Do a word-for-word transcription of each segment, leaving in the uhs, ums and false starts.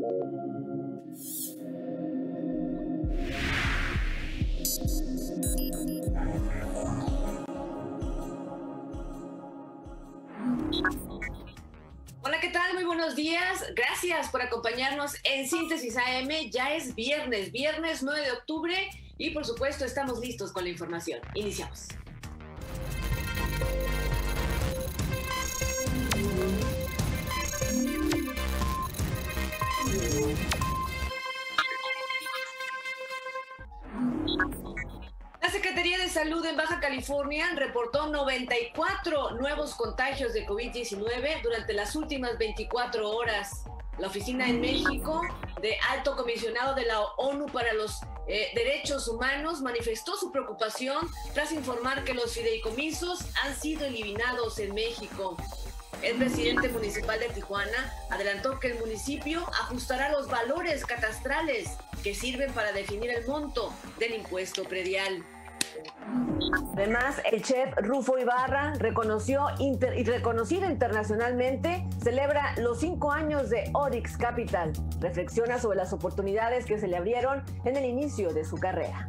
Hola, ¿qué tal? Muy buenos días. Gracias por acompañarnos en Síntesis A M. Ya es viernes, viernes nueve de octubre y por supuesto estamos listos con la información. Iniciamos. La Secretaría de Salud en Baja California reportó noventa y cuatro nuevos contagios de COVID diecinueve durante las últimas veinticuatro horas. La Oficina en México de Alto Comisionado de la ONU para los eh, Derechos Humanos manifestó su preocupación tras informar que los fideicomisos han sido eliminados en México. El presidente municipal de Tijuana adelantó que el municipio ajustará los valores catastrales que sirven para definir el monto del impuesto predial. Además, el chef Rufo Ibarra, reconoció inter y reconocido internacionalmente, celebra los cinco años de Oryx Capital. Reflexiona sobre las oportunidades que se le abrieron en el inicio de su carrera.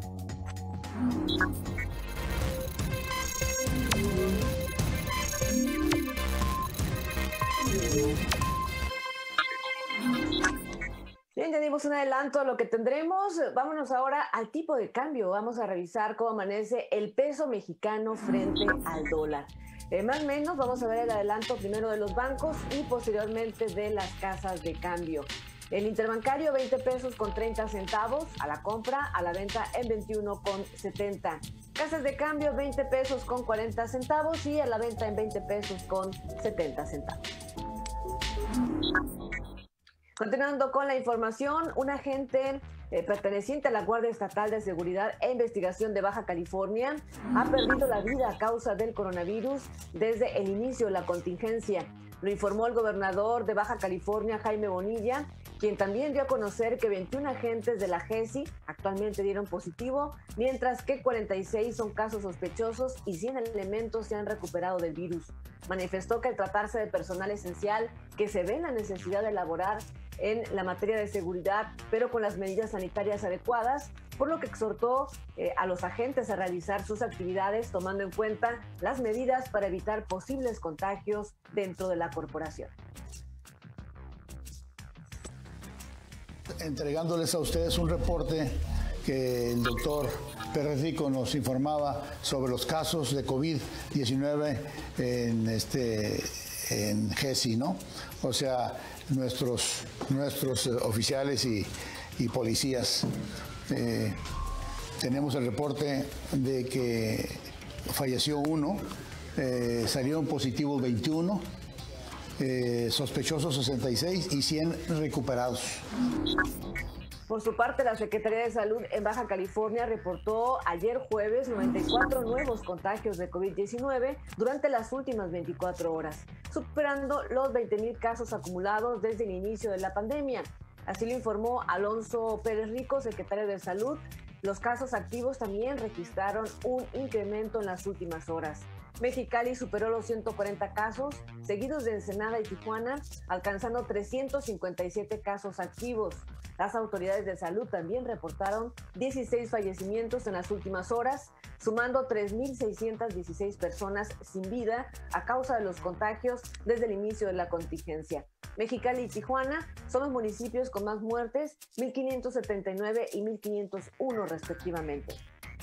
Bien, ya dimos un adelanto a lo que tendremos. Vámonos ahora al tipo de cambio. Vamos a revisar cómo amanece el peso mexicano frente al dólar. Eh, más o menos vamos a ver el adelanto primero de los bancos y posteriormente de las casas de cambio. El interbancario veinte pesos con treinta centavos a la compra, a la venta en veintiuno con setenta. Casas de cambio veinte pesos con cuarenta centavos y a la venta en veinte pesos con setenta centavos. Continuando con la información, un agente eh, perteneciente a la Guardia Estatal de Seguridad e Investigación de Baja California ha perdido la vida a causa del coronavirus desde el inicio de la contingencia. Lo informó el gobernador de Baja California, Jaime Bonilla, quien también dio a conocer que veintiún agentes de la G E S I actualmente dieron positivo, mientras que cuarenta y seis son casos sospechosos y cien elementos se han recuperado del virus. Manifestó que al tratarse de personal esencial, que se ve la necesidad de elaborar en la materia de seguridad, pero con las medidas sanitarias adecuadas, por lo que exhortó eh, a los agentes a realizar sus actividades tomando en cuenta las medidas para evitar posibles contagios dentro de la corporación. Entregándoles a ustedes un reporte que el doctor Pérez Rico nos informaba sobre los casos de COVID diecinueve en, este, en G E S I, ¿no? O sea, nuestros, nuestros oficiales y, y policías. Eh, tenemos el reporte de que falleció uno, eh, salieron positivos veintiuno, eh, sospechosos sesenta y seis y cien recuperados. Por su parte, la Secretaría de Salud en Baja California reportó ayer jueves noventa y cuatro nuevos contagios de COVID diecinueve durante las últimas veinticuatro horas, superando los veinte mil casos acumulados desde el inicio de la pandemia. Así lo informó Alonso Pérez Rico, secretario de Salud. Los casos activos también registraron un incremento en las últimas horas. Mexicali superó los ciento cuarenta casos, seguidos de Ensenada y Tijuana, alcanzando trescientos cincuenta y siete casos activos. Las autoridades de salud también reportaron dieciséis fallecimientos en las últimas horas, sumando tres mil seiscientas dieciséis personas sin vida a causa de los contagios desde el inicio de la contingencia. Mexicali y Tijuana son los municipios con más muertes, mil quinientos setenta y nueve y mil quinientos uno respectivamente.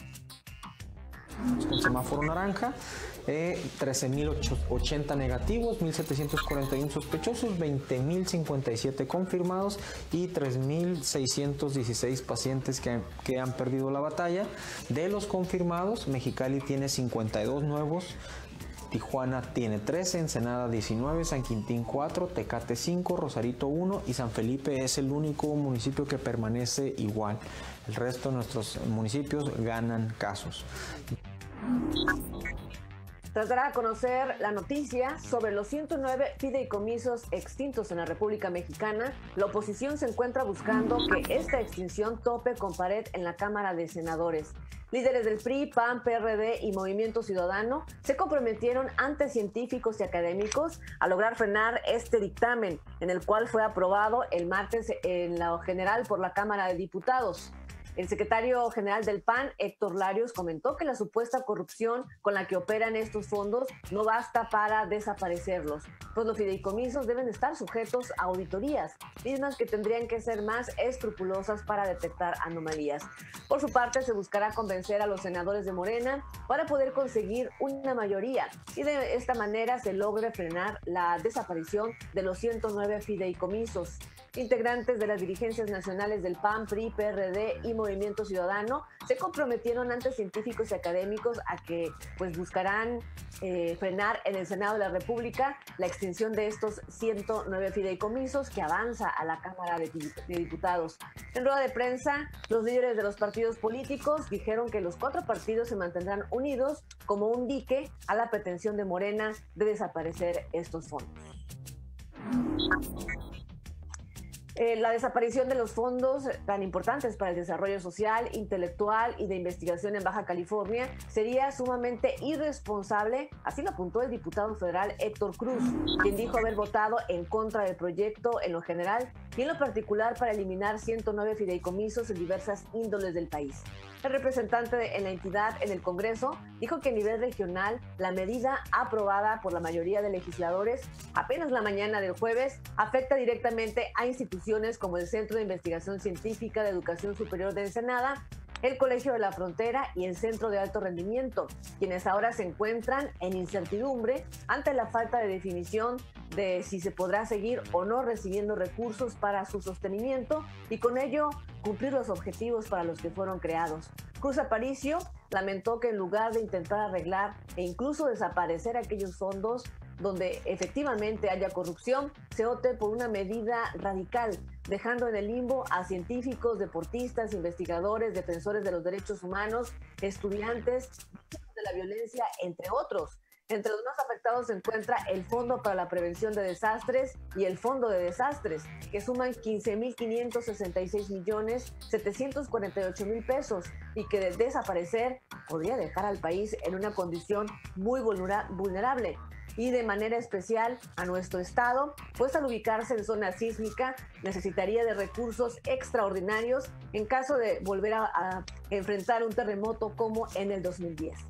Con semáforo naranja, eh, trece mil ochenta negativos, mil setecientos cuarenta y uno sospechosos, veinte mil cincuenta y siete confirmados y tres mil seiscientos dieciséis pacientes que, que han perdido la batalla. De los confirmados, Mexicali tiene cincuenta y dos nuevos, Tijuana tiene trece, Ensenada diecinueve, San Quintín cuatro, Tecate cinco, Rosarito uno y San Felipe es el único municipio que permanece igual. El resto de nuestros municipios ganan casos. Tras dar a conocer la noticia sobre los ciento nueve fideicomisos extintos en la República Mexicana, la oposición se encuentra buscando que esta extinción tope con pared en la Cámara de Senadores. Líderes del P R I, P A N, P R D y Movimiento Ciudadano se comprometieron ante científicos y académicos a lograr frenar este dictamen, en el cual fue aprobado el martes en lo general por la Cámara de Diputados. El secretario general del P A N, Héctor Larios, comentó que la supuesta corrupción con la que operan estos fondos no basta para desaparecerlos, pues los fideicomisos deben estar sujetos a auditorías, mismas que tendrían que ser más escrupulosas para detectar anomalías. Por su parte, se buscará convencer a los senadores de Morena para poder conseguir una mayoría y de esta manera se logre frenar la desaparición de los ciento nueve fideicomisos. Integrantes de las dirigencias nacionales del P A N, P R I, P R D y Movimiento Ciudadano se comprometieron ante científicos y académicos a que pues buscarán eh, frenar en el Senado de la República la extinción de estos ciento nueve fideicomisos que avanza a la Cámara de, de Diputados. En rueda de prensa, los líderes de los partidos políticos dijeron que los cuatro partidos se mantendrán unidos como un dique a la pretensión de Morena de desaparecer estos fondos. Eh, la desaparición de los fondos tan importantes para el desarrollo social, intelectual y de investigación en Baja California sería sumamente irresponsable, así lo apuntó el diputado federal Héctor Cruz, quien dijo haber votado en contra del proyecto en lo general y en lo particular para eliminar ciento nueve fideicomisos en diversas índoles del país. El representante de, en la entidad en el Congreso dijo que a nivel regional la medida aprobada por la mayoría de legisladores apenas la mañana del jueves afecta directamente a instituciones como el Centro de Investigación Científica de Educación Superior de Ensenada, el Colegio de la Frontera y el Centro de Alto Rendimiento, quienes ahora se encuentran en incertidumbre ante la falta de definición de si se podrá seguir o no recibiendo recursos para su sostenimiento y con ello cumplir los objetivos para los que fueron creados. Cruz Aparicio lamentó que en lugar de intentar arreglar e incluso desaparecer aquellos fondos donde efectivamente haya corrupción, se opte por una medida radical, dejando en el limbo a científicos, deportistas, investigadores, defensores de los derechos humanos, estudiantes, víctimas de la violencia, entre otros. Entre los más afectados se encuentra el Fondo para la Prevención de Desastres y el Fondo de Desastres, que suman quince mil quinientos sesenta y seis millones setecientos cuarenta y ocho mil pesos y que de desaparecer podría dejar al país en una condición muy vulnerable. Y de manera especial a nuestro estado, pues al ubicarse en zona sísmica necesitaría de recursos extraordinarios en caso de volver a, a enfrentar un terremoto como en el dos mil diez.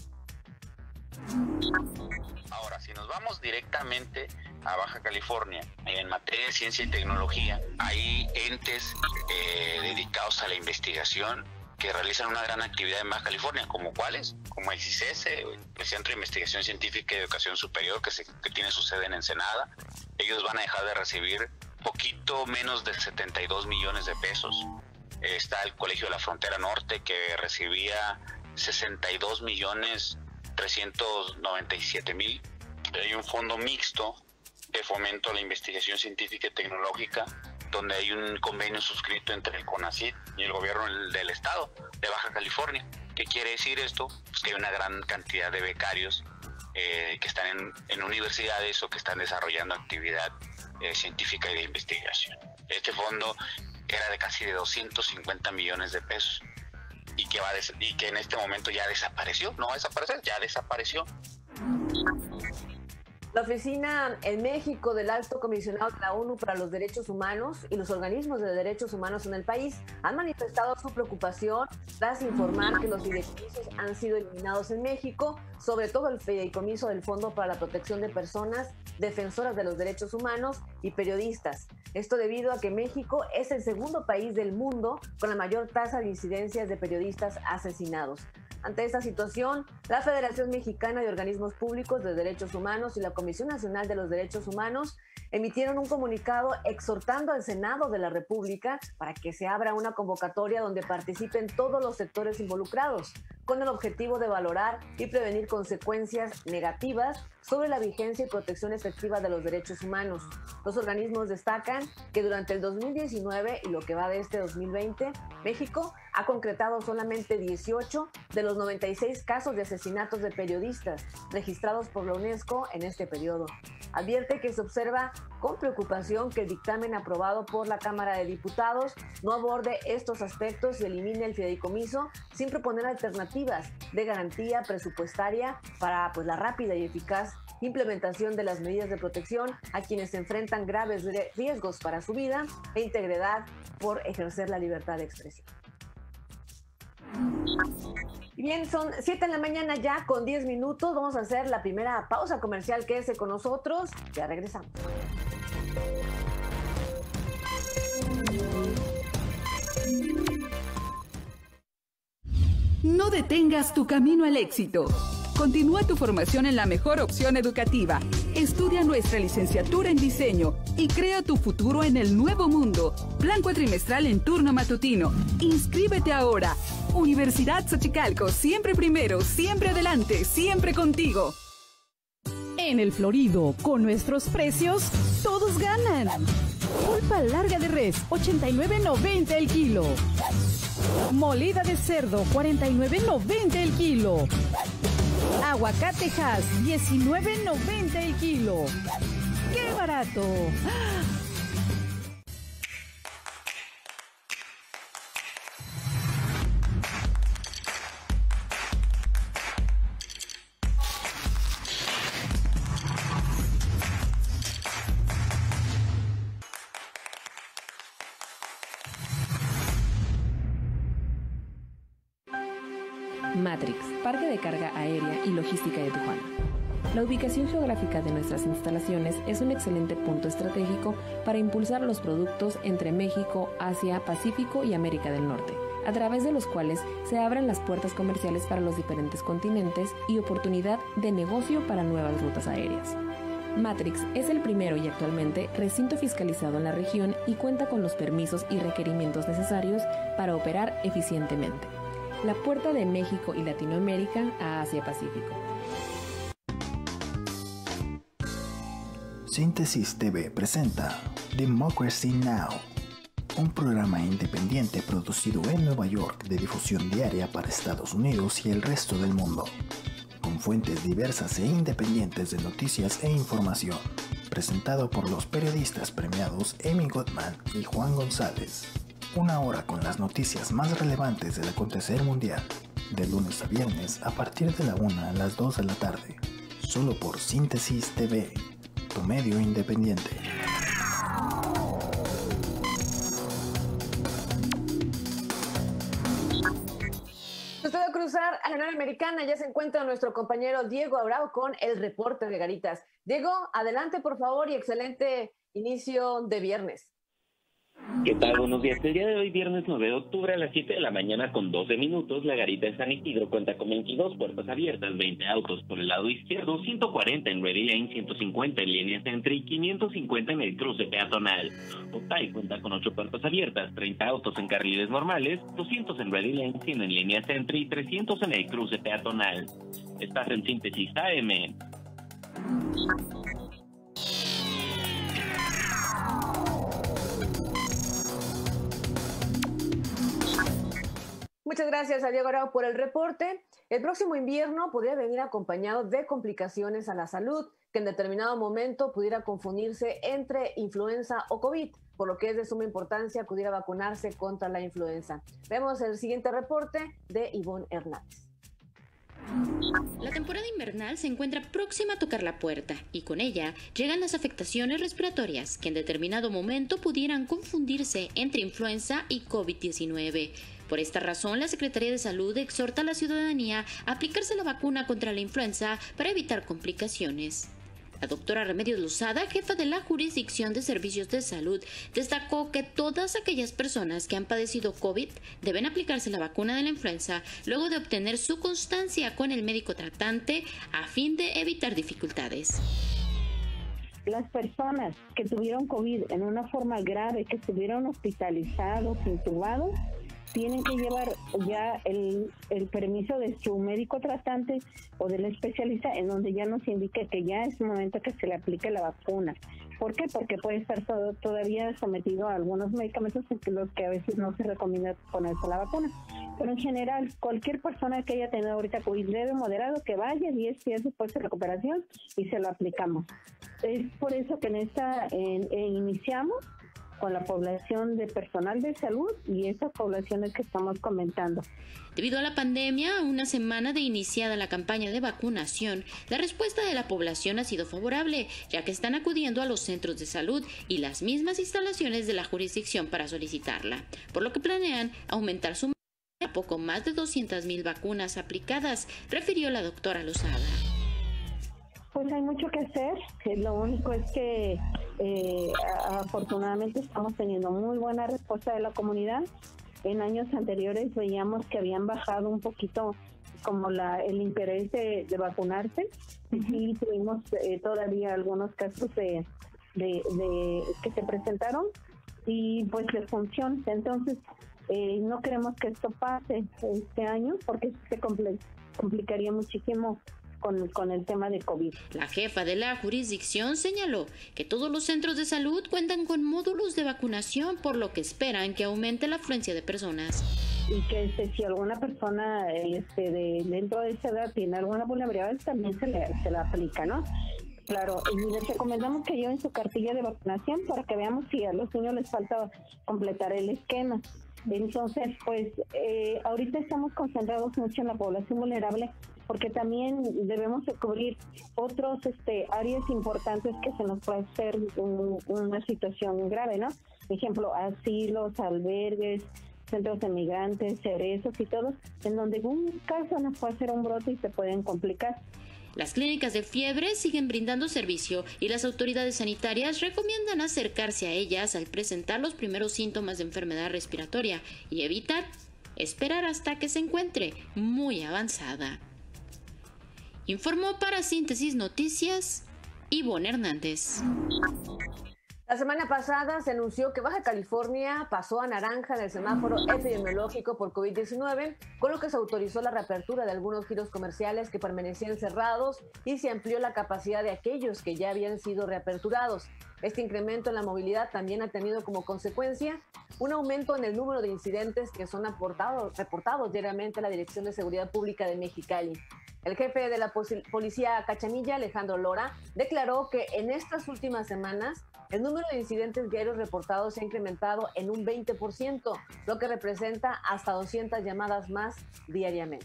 Ahora, si nos vamos directamente a Baja California, en materia de ciencia y tecnología, hay entes eh, dedicados a la investigación que realizan una gran actividad en Baja California, como cuáles, como el CICESE, el Centro de Investigación Científica y Educación Superior, que, se, que tiene su sede en Ensenada. Ellos van a dejar de recibir poquito menos de setenta y dos millones de pesos. Eh, está el Colegio de la Frontera Norte, que recibía sesenta y dos millones trescientos noventa y siete mil. Hay un fondo mixto de fomento a la investigación científica y tecnológica, donde hay un convenio suscrito entre el CONACYT y el gobierno del estado de Baja California. ¿Qué quiere decir esto? Pues que hay una gran cantidad de becarios eh, que están en, en universidades o que están desarrollando actividad eh, científica y de investigación. Este fondo era de casi de doscientos cincuenta millones de pesos y que, va des- y que en este momento ya desapareció. No va a desaparecer, ya desapareció. La oficina en México del Alto Comisionado de la ONU para los Derechos Humanos y los organismos de derechos humanos en el país han manifestado su preocupación tras informar que los fideicomisos han sido eliminados en México, sobre todo el fideicomiso del Fondo para la Protección de Personas Defensoras de los Derechos Humanos y Periodistas. Esto debido a que México es el segundo país del mundo con la mayor tasa de incidencias de periodistas asesinados. Ante esta situación, la Federación Mexicana de Organismos Públicos de Derechos Humanos y la Comisión Nacional de los Derechos Humanos emitieron un comunicado exhortando al Senado de la República para que se abra una convocatoria donde participen todos los sectores involucrados, con el objetivo de valorar y prevenir consecuencias negativas sobre la vigencia y protección efectiva de los derechos humanos. Los organismos destacan que durante el dos mil diecinueve y lo que va de este dos mil veinte, México ha concretado solamente dieciocho de los noventa y seis casos de asesinatos de periodistas registrados por la UNESCO en este periodo. Advierte que se observa con preocupación que el dictamen aprobado por la Cámara de Diputados no aborde estos aspectos y elimine el fideicomiso sin proponer alternativas de garantía presupuestaria para pues, la rápida y eficaz implementación de las medidas de protección a quienes se enfrentan graves riesgos para su vida e integridad por ejercer la libertad de expresión. Bien, son siete de la mañana ya con diez minutos. Vamos a hacer la primera pausa comercial. Quédese con nosotros. Ya regresamos. No detengas tu camino al éxito. Continúa tu formación en la mejor opción educativa. Estudia nuestra licenciatura en diseño y crea tu futuro en el nuevo mundo. Plan cuatrimestral en turno matutino. Inscríbete ahora. Universidad Xochicalco, siempre primero, siempre adelante, siempre contigo. En El Florido, con nuestros precios, todos ganan. Pulpa larga de res, ochenta y nueve noventa el kilo. Molida de cerdo, cuarenta y nueve noventa el kilo. Aguacate Hass, diecinueve noventa el kilo. ¡Qué barato! Matrix, Parque de Carga Aérea y Logística de Tijuana. La ubicación geográfica de nuestras instalaciones es un excelente punto estratégico para impulsar los productos entre México, Asia, Pacífico y América del Norte, a través de los cuales se abren las puertas comerciales para los diferentes continentes y oportunidad de negocio para nuevas rutas aéreas. Matrix es el primero y actualmente recinto fiscalizado en la región y cuenta con los permisos y requerimientos necesarios para operar eficientemente. La puerta de México y Latinoamérica a Asia-Pacífico. Síntesis T V presenta Democracy Now!, un programa independiente producido en Nueva York de difusión diaria para Estados Unidos y el resto del mundo, con fuentes diversas e independientes de noticias e información, presentado por los periodistas premiados Amy Gottman y Juan González. Una hora con las noticias más relevantes del acontecer mundial, de lunes a viernes a partir de la una a las dos de la tarde, solo por Síntesis T V, tu medio independiente. Nos toca cruzar a la Unión Americana. Ya se encuentra nuestro compañero Diego Abrao con el reporte de Garitas. Diego, adelante por favor y excelente inicio de viernes. ¿Qué tal? Buenos días. El día de hoy, viernes nueve de octubre, a las siete de la mañana con doce minutos, la Garita de San Isidro cuenta con veintidós puertas abiertas, veinte autos por el lado izquierdo, ciento cuarenta en Ready Lane, ciento cincuenta en línea centro y quinientos cincuenta en el cruce peatonal. Otay cuenta con ocho puertas abiertas, treinta autos en carriles normales, doscientos en Ready Lane, cien en línea centro y trescientos en el cruce peatonal. Estás en Síntesis A M. Muchas gracias a Diego Abrao por el reporte. El próximo invierno podría venir acompañado de complicaciones a la salud, que en determinado momento pudiera confundirse entre influenza o COVID, por lo que es de suma importancia acudir a vacunarse contra la influenza. Vemos el siguiente reporte de Ivonne Hernández. La temporada invernal se encuentra próxima a tocar la puerta y con ella llegan las afectaciones respiratorias que en determinado momento pudieran confundirse entre influenza y COVID diecinueve. Por esta razón, la Secretaría de Salud exhorta a la ciudadanía a aplicarse la vacuna contra la influenza para evitar complicaciones. La doctora Remedios Lozada, jefa de la Jurisdicción de Servicios de Salud, destacó que todas aquellas personas que han padecido COVID deben aplicarse la vacuna de la influenza luego de obtener su constancia con el médico tratante a fin de evitar dificultades. las personas que tuvieron COVID en una forma grave, que estuvieron hospitalizados, intubados, tienen que llevar ya el, el permiso de su médico tratante o del especialista, en donde ya nos indique que ya es momento que se le aplique la vacuna. ¿Por qué? Porque puede estar todo, todavía sometido a algunos medicamentos en los que a veces no se recomienda ponerse la vacuna. Pero en general, cualquier persona que haya tenido ahorita COVID leve o moderado, que vaya diez días después de recuperación y se lo aplicamos. Es por eso que en esta en, en iniciamos con la población de personal de salud y esas poblaciones que estamos comentando. Debido a la pandemia, a una semana de iniciada la campaña de vacunación, la respuesta de la población ha sido favorable, ya que están acudiendo a los centros de salud y las mismas instalaciones de la jurisdicción para solicitarla, por lo que planean aumentar su a poco más de doscientas mil vacunas aplicadas, refirió la doctora Lozada. Pues hay mucho que hacer, lo único es que eh, afortunadamente estamos teniendo muy buena respuesta de la comunidad. En años anteriores veíamos que habían bajado un poquito como la el interés de, de vacunarse, y sí tuvimos eh, todavía algunos casos de, de, de que se presentaron y pues de función. Entonces eh, no queremos que esto pase este año porque se compl- complicaría muchísimo Con, con el tema de COVID. La jefa de la jurisdicción señaló que todos los centros de salud cuentan con módulos de vacunación, por lo que esperan que aumente la afluencia de personas. Y que este, si alguna persona este, de, dentro de esa edad tiene alguna vulnerabilidad, también se le, se la aplica, ¿no? Claro, y les recomendamos que lleven su cartilla de vacunación para que veamos si a los niños les falta completar el esquema. Entonces, pues, eh, ahorita estamos concentrados mucho en la población vulnerable, porque también debemos de cubrir otros este, áreas importantes que se nos puede hacer un, una situación grave, ¿no? Por ejemplo, asilos, albergues, centros de migrantes, cerezos y todo, en donde un caso nos puede hacer un brote y se pueden complicar. Las clínicas de fiebre siguen brindando servicio y las autoridades sanitarias recomiendan acercarse a ellas al presentar los primeros síntomas de enfermedad respiratoria y evitar esperar hasta que se encuentre muy avanzada. Informó para Síntesis Noticias, Ivonne Hernández. La semana pasada se anunció que Baja California pasó a naranja en el semáforo epidemiológico por COVID diecinueve, con lo que se autorizó la reapertura de algunos giros comerciales que permanecían cerrados y se amplió la capacidad de aquellos que ya habían sido reaperturados. Este incremento en la movilidad también ha tenido como consecuencia un aumento en el número de incidentes que son aportados, reportados diariamente a la Dirección de Seguridad Pública de Mexicali. El jefe de la Policía Cachanilla, Alejandro Lora, declaró que en estas últimas semanas el número de incidentes diarios reportados se ha incrementado en un veinte por ciento, lo que representa hasta doscientas llamadas más diariamente.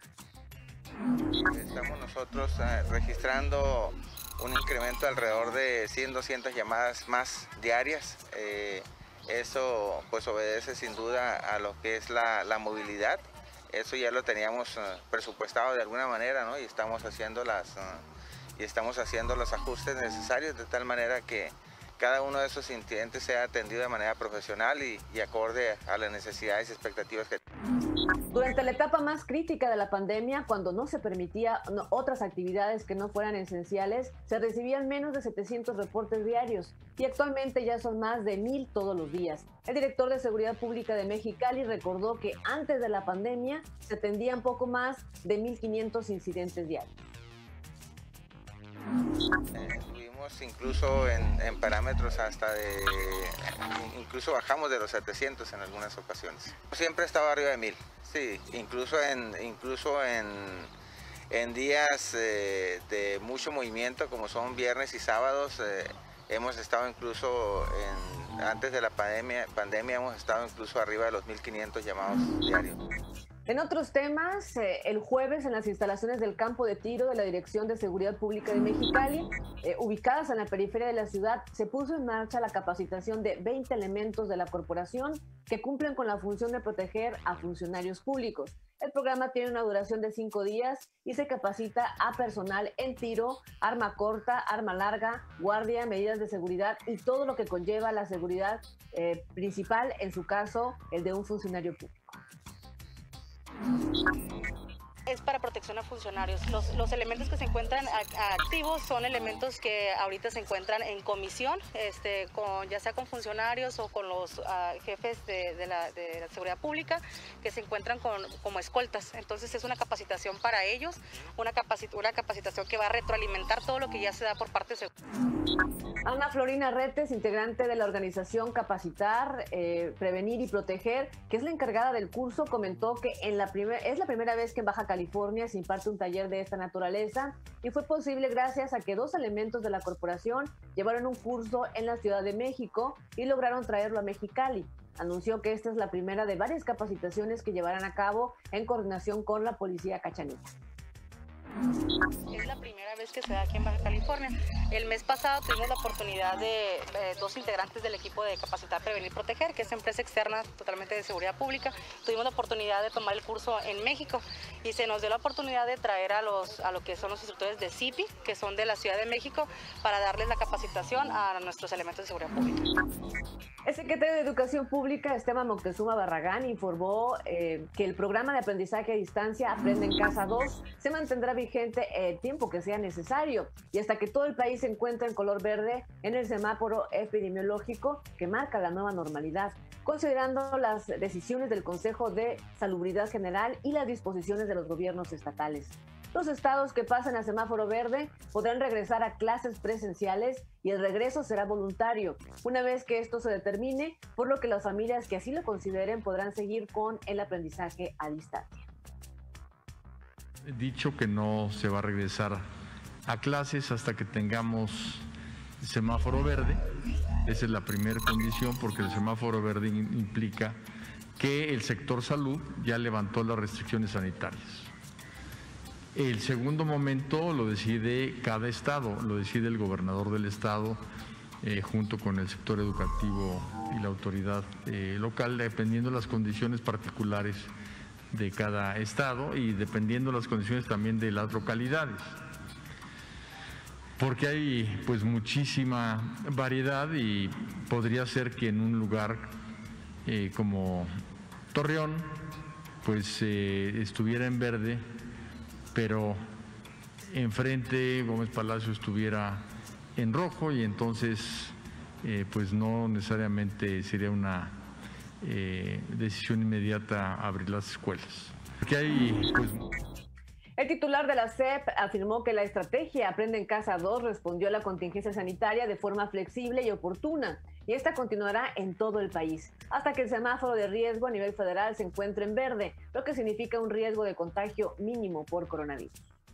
Estamos nosotros eh, registrando un incremento de alrededor de cien, doscientas llamadas más diarias. Eh, eso pues obedece sin duda a lo que es la, la movilidad. Eso ya lo teníamos uh, presupuestado de alguna manera, ¿no? Y estamos haciendo las uh, y estamos haciendo los ajustes necesarios de tal manera que cada uno de esos incidentes sea atendido de manera profesional y, y acorde a las necesidades y expectativas que Durante la etapa más crítica de la pandemia, cuando no se permitía no, otras actividades que no fueran esenciales, se recibían menos de setecientos reportes diarios y actualmente ya son más de mil todos los días. El director de Seguridad Pública de Mexicali recordó que antes de la pandemia se atendían poco más de mil quinientos incidentes diarios. Eh, tuvimos incluso en, en parámetros hasta de, incluso bajamos de los setecientos en algunas ocasiones. Siempre estaba arriba de mil, sí, incluso en, incluso en, en días eh, de mucho movimiento como son viernes y sábados, eh, hemos estado incluso, en, antes de la pandemia, pandemia hemos estado incluso arriba de los mil quinientos llamados diarios. En otros temas, eh, el jueves en las instalaciones del campo de tiro de la Dirección de Seguridad Pública de Mexicali, eh, ubicadas en la periferia de la ciudad, se puso en marcha la capacitación de veinte elementos de la corporación que cumplen con la función de proteger a funcionarios públicos. El programa tiene una duración de cinco días y se capacita a personal en tiro, arma corta, arma larga, guardia, medidas de seguridad y todo lo que conlleva la seguridad eh, principal, en su caso, el de un funcionario público. es para protección a funcionarios. Los, los elementos que se encuentran a, a activos son elementos que ahorita se encuentran en comisión, este, con, ya sea con funcionarios o con los uh, jefes de, de, la, de la seguridad pública, que se encuentran con, como escoltas. Entonces es una capacitación para ellos, una, capacit una capacitación que va a retroalimentar todo lo que ya se da por parte de seguridad. Ana Florina Retes, integrante de la organización Capacitar, eh, Prevenir y Proteger, que es la encargada del curso, comentó que en la primer, es la primera vez que en Baja California se imparte un taller de esta naturaleza y fue posible gracias a que dos elementos de la corporación llevaron un curso en la Ciudad de México y lograron traerlo a Mexicali. Anunció que esta es la primera de varias capacitaciones que llevarán a cabo en coordinación con la Policía Cachanilla. Es la primera vez que se da aquí en Baja California. El mes pasado tuvimos la oportunidad de eh, dos integrantes del equipo de Capacitar, Prevenir y Proteger, que es empresa externa totalmente de seguridad pública. Tuvimos la oportunidad de tomar el curso en México y se nos dio la oportunidad de traer a, los, a lo que son los instructores de C I P I, que son de la Ciudad de México, para darles la capacitación a nuestros elementos de seguridad pública. El secretario de Educación Pública, Esteban Moctezuma Barragán, informó eh, que el programa de aprendizaje a distancia Aprende en Casa dos se mantendrá vigente el tiempo que sea necesario y hasta que todo el país se encuentre en color verde en el semáforo epidemiológico que marca la nueva normalidad, considerando las decisiones del Consejo de Salubridad General y las disposiciones de los gobiernos estatales. Los estados que pasen a semáforo verde podrán regresar a clases presenciales y el regreso será voluntario, una vez que esto se determine, por lo que las familias que así lo consideren podrán seguir con el aprendizaje a distancia. He dicho que no se va a regresar a clases hasta que tengamos semáforo verde. Esa es la primera condición, porque el semáforo verde implica que el sector salud ya levantó las restricciones sanitarias. El segundo momento lo decide cada estado, lo decide el gobernador del estado eh, junto con el sector educativo y la autoridad eh, local, dependiendo de las condiciones particulares de cada estado y dependiendo de las condiciones también de las localidades. Porque hay pues muchísima variedad y podría ser que en un lugar eh, como Torreón pues eh, estuviera en verde, pero enfrente Gómez Palacio estuviera en rojo y entonces eh, pues no necesariamente sería una eh, decisión inmediata abrir las escuelas. Porque hay, pues... El titular de la S E P afirmó que la estrategia Aprende en Casa dos respondió a la contingencia sanitaria de forma flexible y oportuna, y esta continuará en todo el país, hasta que el semáforo de riesgo a nivel federal se encuentre en verde, lo que significa un riesgo de contagio mínimo por coronavirus.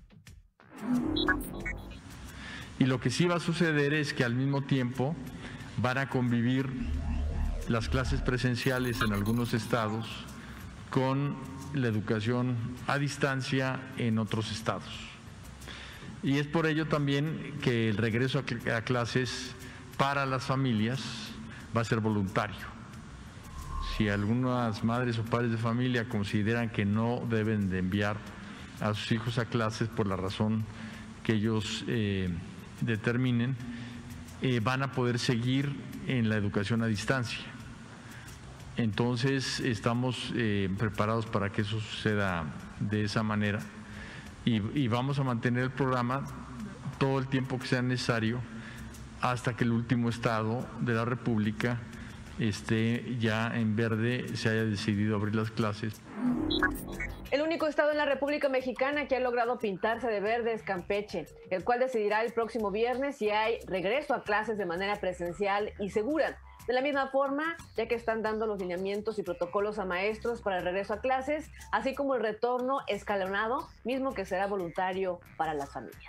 Y lo que sí va a suceder es que al mismo tiempo van a convivir las clases presenciales en algunos estados con la educación a distancia en otros estados. Y es por ello también que el regreso a clases para las familias va a ser voluntario. Si algunas madres o padres de familia consideran que no deben de enviar a sus hijos a clases por la razón que ellos eh, determinen, eh, van a poder seguir en la educación a distancia. Entonces estamos eh, preparados para que eso suceda de esa manera y, y vamos a mantener el programa todo el tiempo que sea necesario hasta que el último estado de la República esté ya en verde, se haya decidido abrir las clases. El único estado en la República Mexicana que ha logrado pintarse de verde es Campeche, el cual decidirá el próximo viernes si hay regreso a clases de manera presencial y segura. De la misma forma, ya que están dando los lineamientos y protocolos a maestros para el regreso a clases, así como el retorno escalonado, mismo que será voluntario para las familias.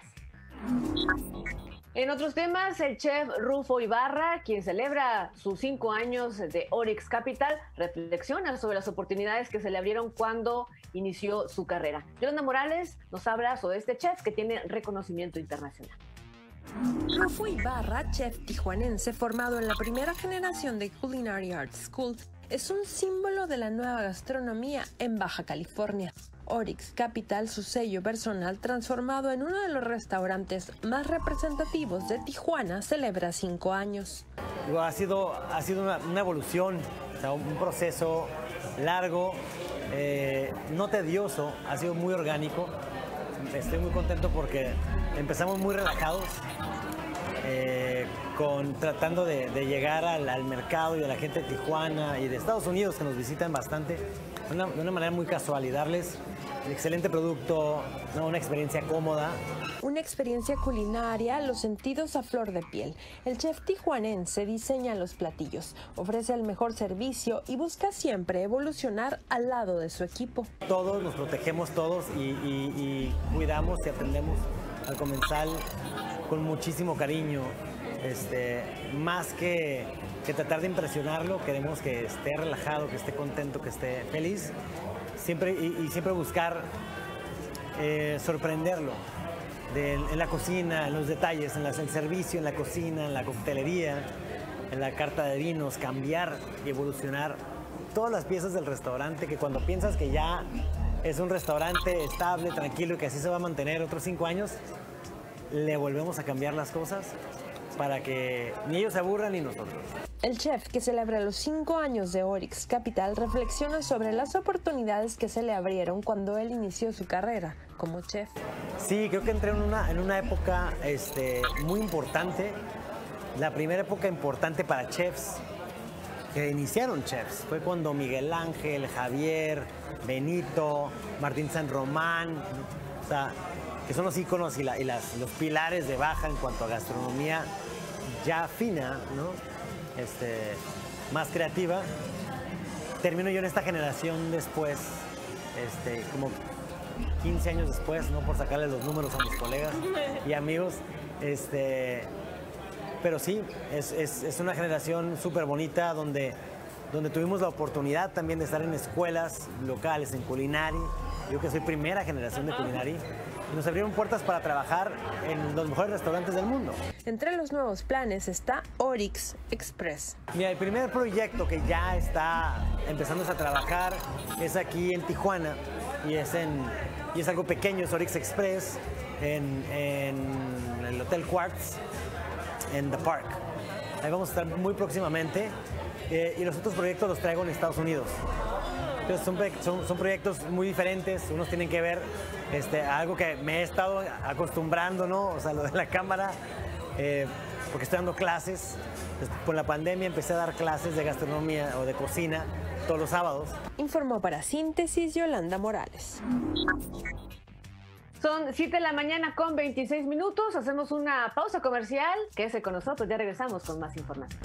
En otros temas, el chef Rufo Ibarra, quien celebra sus cinco años de Oryx Capital, reflexiona sobre las oportunidades que se le abrieron cuando inició su carrera. Yolanda Morales nos habla sobre este chef que tiene reconocimiento internacional. Rufo Ibarra, chef tijuanense formado en la primera generación de Culinary Arts School, es un símbolo de la nueva gastronomía en Baja California. Oryx Capital, su sello personal transformado en uno de los restaurantes más representativos de Tijuana, celebra cinco años. Ha sido, ha sido una, una evolución, o sea, un proceso largo eh, no tedioso, ha sido muy orgánico. Estoy muy contento porque empezamos muy relajados, eh, con, tratando de, de llegar al, al mercado y a la gente de Tijuana y de Estados Unidos que nos visitan bastante, de una, de una manera muy casual y darles un excelente producto, ¿no? Una experiencia cómoda. Una experiencia culinaria, los sentidos a flor de piel. El chef tijuanense diseña los platillos, ofrece el mejor servicio y busca siempre evolucionar al lado de su equipo. Todos nos protegemos todos y, y, y cuidamos y atendemos al comensal con muchísimo cariño. Este, más que, que tratar de impresionarlo, queremos que esté relajado, que esté contento, que esté feliz. Siempre, y, y siempre buscar eh, sorprenderlo. De, en la cocina, en los detalles, en la, el servicio, en la cocina, en la coctelería, en la carta de vinos, cambiar y evolucionar todas las piezas del restaurante, que cuando piensas que ya es un restaurante estable, tranquilo y que así se va a mantener otros cinco años, le volvemos a cambiar las cosas para que ni ellos se aburran ni nosotros. El chef, que celebra los cinco años de Oryx Capital, reflexiona sobre las oportunidades que se le abrieron cuando él inició su carrera como chef. Sí, creo que entré en una, en una época este, muy importante, la primera época importante para chefs, que iniciaron chefs. Fue cuando Miguel Ángel, Javier, Benito, Martín San Román, o sea, que son los íconos y, la, y las, los pilares de Baja en cuanto a gastronomía ya fina, ¿no? Este, más creativa. Termino yo en esta generación después, este, como quince años después, no por sacarle los números a mis colegas y amigos, este, pero sí, es, es, es una generación súper bonita donde, donde tuvimos la oportunidad también de estar en escuelas locales, en Culinari. Yo que soy primera generación de Culinari. Y nos abrieron puertas para trabajar en los mejores restaurantes del mundo. Entre los nuevos planes está Oryx Express. Mira, el primer proyecto que ya está empezando a trabajar es aquí en Tijuana y es, en, y es algo pequeño, es Oryx Express en, en el Hotel Quartz, en The Park. Ahí vamos a estar muy próximamente eh, y los otros proyectos los traigo en Estados Unidos. Entonces son, son, son proyectos muy diferentes, unos tienen que ver este, a algo que me he estado acostumbrando, ¿no? O sea, lo de la cámara, eh, porque estoy dando clases. Por la pandemia empecé a dar clases de gastronomía o de cocina todos los sábados. Informó para Síntesis Yolanda Morales. Son siete de la mañana con veintiséis minutos, hacemos una pausa comercial. Quédese con nosotros, ya regresamos con más información.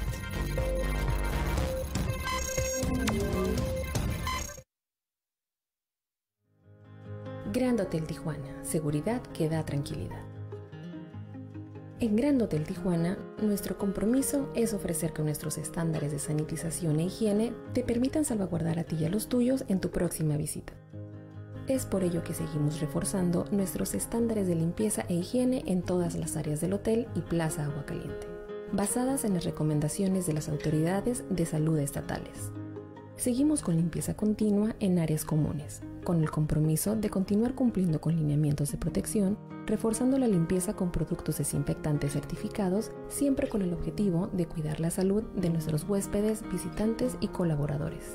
Grand Hotel Tijuana, seguridad que da tranquilidad. En Grand Hotel Tijuana, nuestro compromiso es ofrecer que nuestros estándares de sanitización e higiene te permitan salvaguardar a ti y a los tuyos en tu próxima visita. Es por ello que seguimos reforzando nuestros estándares de limpieza e higiene en todas las áreas del hotel y Plaza Agua Caliente, basadas en las recomendaciones de las autoridades de salud estatales. Seguimos con limpieza continua en áreas comunes, con el compromiso de continuar cumpliendo con lineamientos de protección, reforzando la limpieza con productos desinfectantes certificados, siempre con el objetivo de cuidar la salud de nuestros huéspedes, visitantes y colaboradores.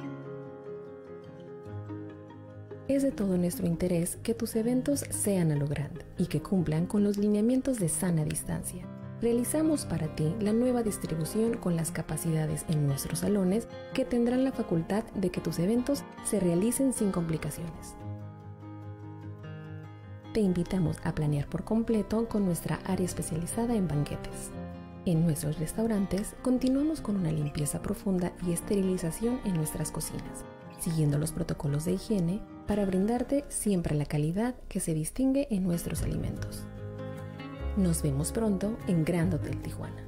Es de todo nuestro interés que tus eventos sean a lo grande y que cumplan con los lineamientos de sana distancia. Realizamos para ti la nueva distribución con las capacidades en nuestros salones que tendrán la facultad de que tus eventos se realicen sin complicaciones. Te invitamos a planear por completo con nuestra área especializada en banquetes. En nuestros restaurantes continuamos con una limpieza profunda y esterilización en nuestras cocinas, siguiendo los protocolos de higiene para brindarte siempre la calidad que se distingue en nuestros alimentos. Nos vemos pronto en Grand Hotel Tijuana.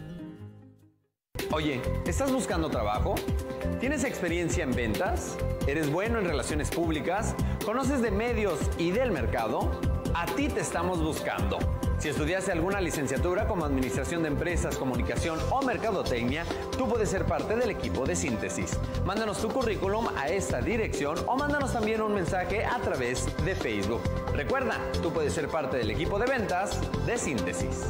Oye, ¿estás buscando trabajo? ¿Tienes experiencia en ventas? ¿Eres bueno en relaciones públicas? ¿Conoces de medios y del mercado? A ti te estamos buscando. Si estudiaste alguna licenciatura como Administración de Empresas, Comunicación o Mercadotecnia, tú puedes ser parte del equipo de Síntesis. Mándanos tu currículum a esta dirección o mándanos también un mensaje a través de Facebook. Recuerda, tú puedes ser parte del equipo de ventas de Síntesis.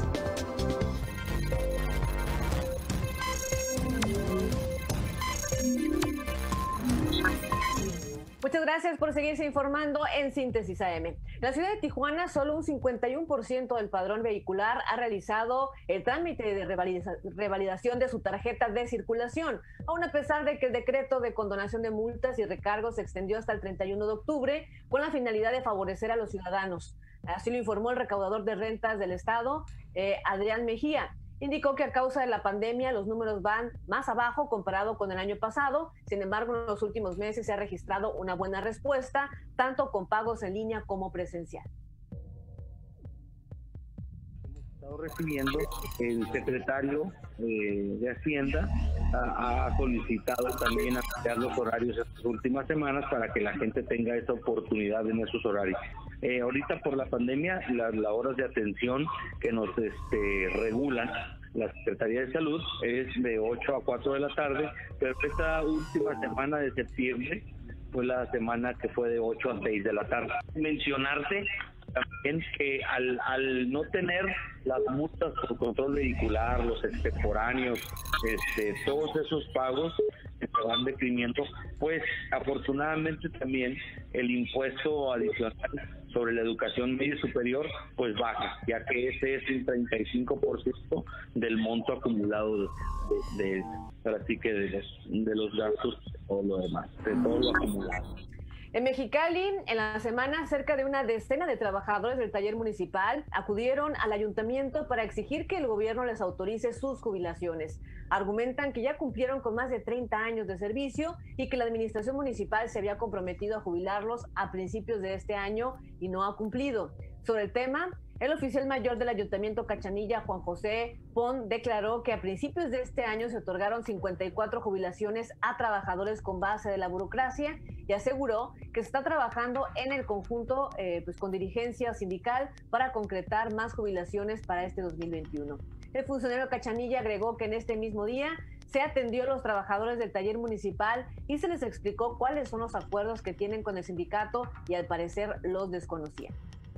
Muchas gracias por seguirse informando en Síntesis A M. En la ciudad de Tijuana, solo un cincuenta y uno por ciento del padrón vehicular ha realizado el trámite de revalida- revalidación de su tarjeta de circulación, aún a pesar de que el decreto de condonación de multas y recargos se extendió hasta el treinta y uno de octubre con la finalidad de favorecer a los ciudadanos. Así lo informó el recaudador de rentas del Estado, eh, Adrián Mejía. Indicó que a causa de la pandemia los números van más abajo comparado con el año pasado. Sin embargo, en los últimos meses se ha registrado una buena respuesta, tanto con pagos en línea como presencial. Hemos estado recibiendo, el secretario eh, de Hacienda ha, ha solicitado también ampliar los horarios estas últimas semanas para que la gente tenga esa oportunidad en esos horarios. Eh, ahorita por la pandemia, las, las horas de atención que nos este, regulan la Secretaría de Salud es de ocho a cuatro de la tarde, pero esta última semana de septiembre fue la semana que fue de ocho a seis de la tarde. Mencionarte también que al, al no tener las multas por control vehicular, los extemporáneos, este, todos esos pagos que se van decreciendo, pues afortunadamente también el impuesto adicional sobre la educación media y superior pues baja, ya que ese es un treinta y cinco por ciento del monto acumulado de, de, de, así que de los, de los gastos y todo lo demás, de todo lo acumulado. En Mexicali, en la semana, cerca de una decena de trabajadores del taller municipal acudieron al ayuntamiento para exigir que el gobierno les autorice sus jubilaciones. Argumentan que ya cumplieron con más de treinta años de servicio y que la administración municipal se había comprometido a jubilarlos a principios de este año y no ha cumplido. Sobre el tema, el oficial mayor del Ayuntamiento Cachanilla, Juan José Pon, declaró que a principios de este año se otorgaron cincuenta y cuatro jubilaciones a trabajadores con base de la burocracia y aseguró que se está trabajando en el conjunto eh, pues con dirigencia sindical para concretar más jubilaciones para este dos mil veintiuno. El funcionario Cachanilla agregó que en este mismo día se atendió a los trabajadores del taller municipal y se les explicó cuáles son los acuerdos que tienen con el sindicato y al parecer los desconocían.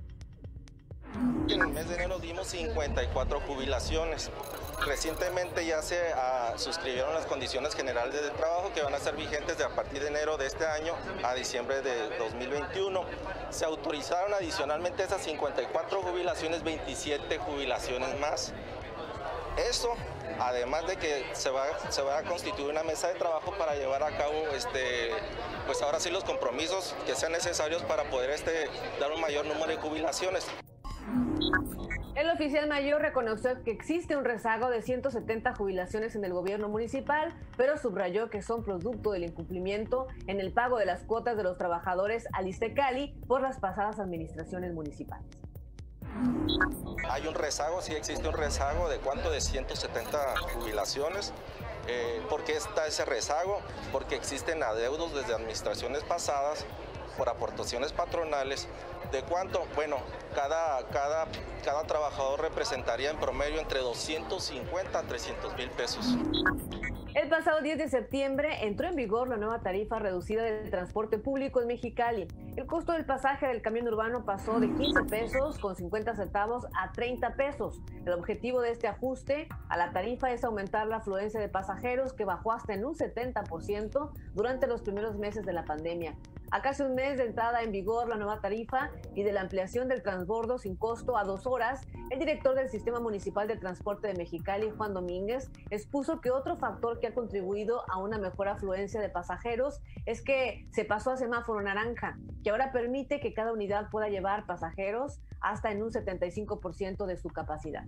En el mes de enero dimos cincuenta y cuatro jubilaciones. Recientemente ya se uh, suscribieron las condiciones generales de trabajo que van a ser vigentes de a partir de enero de este año a diciembre de dos mil veintiuno. Se autorizaron adicionalmente esas cincuenta y cuatro jubilaciones, veintisiete jubilaciones más. Eso, además de que se va, se va a constituir una mesa de trabajo para llevar a cabo, este, pues ahora sí los compromisos que sean necesarios para poder este, dar un mayor número de jubilaciones. El oficial mayor reconoció que existe un rezago de ciento setenta jubilaciones en el gobierno municipal, pero subrayó que son producto del incumplimiento en el pago de las cuotas de los trabajadores al ISSSTECALI por las pasadas administraciones municipales. Hay un rezago, sí existe un rezago de cuánto, de ciento setenta jubilaciones. Eh, ¿Por qué está ese rezago? Porque existen adeudos desde administraciones pasadas por aportaciones patronales. ¿De cuánto? Bueno, cada, cada, cada trabajador representaría en promedio entre doscientos cincuenta a trescientos mil pesos. El pasado diez de septiembre entró en vigor la nueva tarifa reducida del transporte público en Mexicali. El costo del pasaje del camión urbano pasó de quince pesos con cincuenta centavos a treinta pesos. El objetivo de este ajuste a la tarifa es aumentar la afluencia de pasajeros, que bajó hasta en un setenta por ciento durante los primeros meses de la pandemia. A casi un mes de entrada en vigor la nueva tarifa y de la ampliación del transbordo sin costo a dos horas, el director del Sistema Municipal de Transporte de Mexicali, Juan Domínguez, expuso que otro factor que ha contribuido a una mejor afluencia de pasajeros es que se pasó a semáforo naranja, que ahora permite que cada unidad pueda llevar pasajeros hasta en un setenta y cinco por ciento de su capacidad.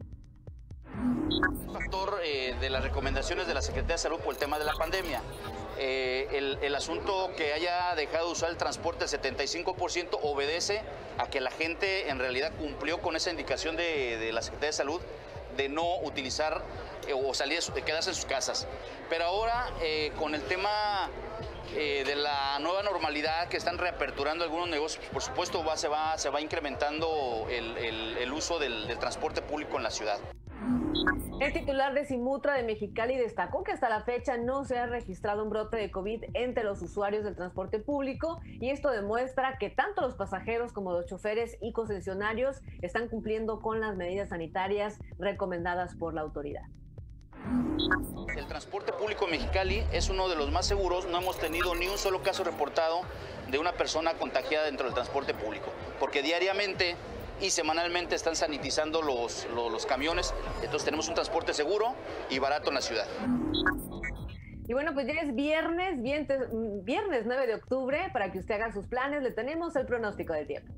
Factor eh, de las recomendaciones de la Secretaría de Salud por el tema de la pandemia. Eh, el, el asunto que haya dejado de usar el transporte el setenta y cinco por ciento obedece a que la gente en realidad cumplió con esa indicación de, de la Secretaría de Salud de no utilizar eh, o salir, de quedarse en sus casas. Pero ahora eh, con el tema eh, de la nueva normalidad, que están reaperturando algunos negocios, por supuesto va, se, va, se va incrementando el, el, el uso del, del transporte público en la ciudad. El titular de Simutra de Mexicali destacó que hasta la fecha no se ha registrado un brote de COVID entre los usuarios del transporte público, y esto demuestra que tanto los pasajeros como los choferes y concesionarios están cumpliendo con las medidas sanitarias recomendadas por la autoridad. El transporte público en Mexicali es uno de los más seguros. No hemos tenido ni un solo caso reportado de una persona contagiada dentro del transporte público, porque diariamente y semanalmente están sanitizando los, los, los camiones. Entonces tenemos un transporte seguro y barato en la ciudad. Y bueno, pues ya es viernes, viernes, viernes nueve de octubre, para que usted haga sus planes. Le tenemos el pronóstico del tiempo.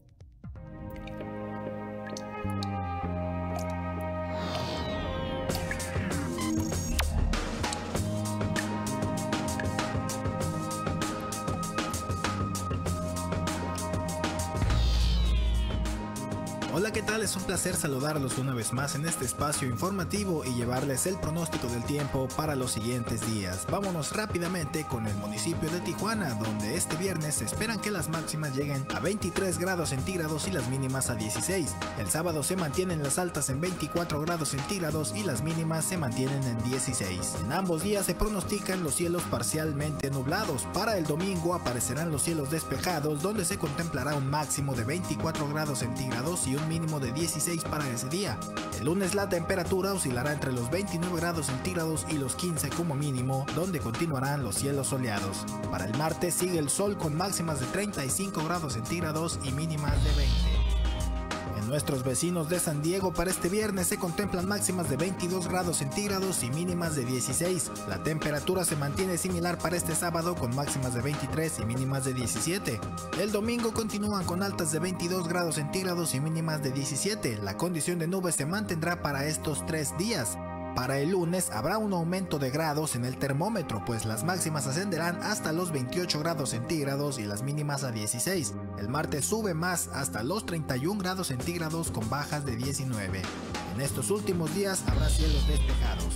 Hola, ¿qué tal? Es un placer saludarlos una vez más en este espacio informativo y llevarles el pronóstico del tiempo para los siguientes días. Vámonos rápidamente con el municipio de Tijuana, donde este viernes se esperan que las máximas lleguen a veintitrés grados centígrados y las mínimas a dieciséis. El sábado se mantienen las altas en veinticuatro grados centígrados y las mínimas se mantienen en dieciséis. En ambos días se pronostican los cielos parcialmente nublados. Para el domingo aparecerán los cielos despejados, donde se contemplará un máximo de veinticuatro grados centígrados y un mínimo de dieciséis para ese día. El lunes la temperatura oscilará entre los veintinueve grados centígrados y los quince como mínimo, donde continuarán los cielos soleados. Para el martes sigue el sol con máximas de treinta y cinco grados centígrados y mínimas de veinte. En nuestros vecinos de San Diego para este viernes se contemplan máximas de veintidós grados centígrados y mínimas de dieciséis. La temperatura se mantiene similar para este sábado con máximas de veintitrés y mínimas de diecisiete. El domingo continúan con altas de veintidós grados centígrados y mínimas de diecisiete. La condición de nubes se mantendrá para estos tres días. Para el lunes habrá un aumento de grados en el termómetro, pues las máximas ascenderán hasta los veintiocho grados centígrados y las mínimas a dieciséis. El martes sube más hasta los treinta y un grados centígrados con bajas de diecinueve. En estos últimos días habrá cielos despejados.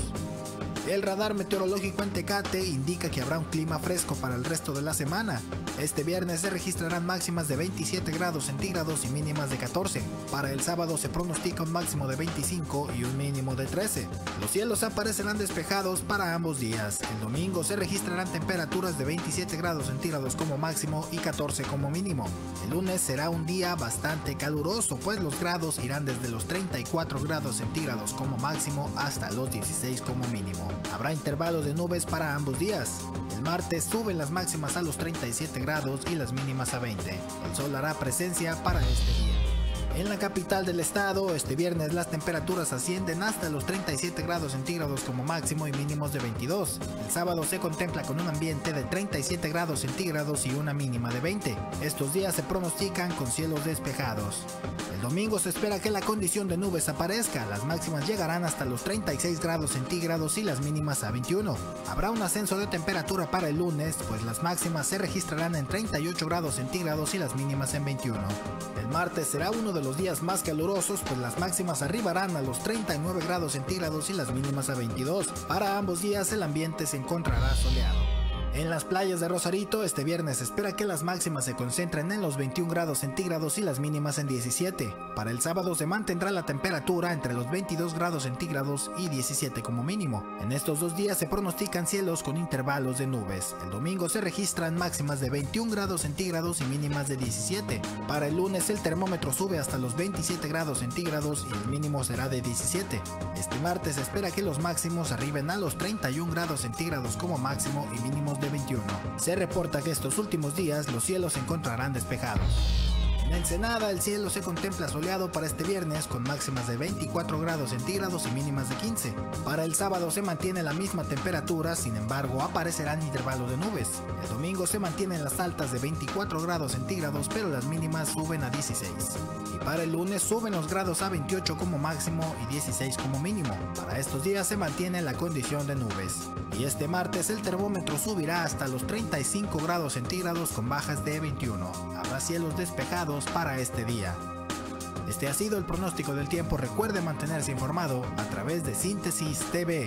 El radar meteorológico en Tecate indica que habrá un clima fresco para el resto de la semana. Este viernes se registrarán máximas de veintisiete grados centígrados y mínimas de catorce. Para el sábado se pronostica un máximo de veinticinco y un mínimo de trece. Los cielos aparecerán despejados para ambos días. El domingo se registrarán temperaturas de veintisiete grados centígrados como máximo y catorce como mínimo. El lunes será un día bastante caluroso, pues los grados irán desde los treinta y cuatro grados centígrados como máximo hasta los dieciséis como mínimo. Habrá intervalos de nubes para ambos días. El martes suben las máximas a los treinta y siete grados y las mínimas a veinte. El sol hará presencia para este día. En la capital del estado, este viernes las temperaturas ascienden hasta los treinta y siete grados centígrados como máximo y mínimos de veintidós. El sábado se contempla con un ambiente de treinta y siete grados centígrados y una mínima de veinte. Estos días se pronostican con cielos despejados. El domingo se espera que la condición de nubes aparezca. Las máximas llegarán hasta los treinta y seis grados centígrados y las mínimas a veintiuno. Habrá un ascenso de temperatura para el lunes, pues las máximas se registrarán en treinta y ocho grados centígrados y las mínimas en veintiuno. El martes será uno de los días más calurosos, pues las máximas arribarán a los treinta y nueve grados centígrados y las mínimas a veintidós. Para ambos días el ambiente se encontrará soleado. En las playas de Rosarito, este viernes se espera que las máximas se concentren en los veintiún grados centígrados y las mínimas en diecisiete. Para el sábado se mantendrá la temperatura entre los veintidós grados centígrados y diecisiete como mínimo. En estos dos días se pronostican cielos con intervalos de nubes. El domingo se registran máximas de veintiún grados centígrados y mínimas de diecisiete. Para el lunes el termómetro sube hasta los veintisiete grados centígrados y el mínimo será de diecisiete. Este martes se espera que los máximos arriben a los treinta y un grados centígrados como máximo y mínimos de veintiuno. Se reporta que estos últimos días los cielos se encontrarán despejados. En Ensenada el cielo se contempla soleado para este viernes con máximas de veinticuatro grados centígrados y mínimas de quince. Para el sábado se mantiene la misma temperatura, sin embargo aparecerán intervalos de nubes. El domingo se mantienen las altas de veinticuatro grados centígrados, pero las mínimas suben a dieciséis. Y para el lunes suben los grados a veintiocho como máximo y dieciséis como mínimo. Para estos días se mantiene la condición de nubes. Y este martes el termómetro subirá hasta los treinta y cinco grados centígrados con bajas de veintiuno. Habrá cielos despejados para este día. Este ha sido el pronóstico del tiempo. Recuerde mantenerse informado a través de Síntesis T V.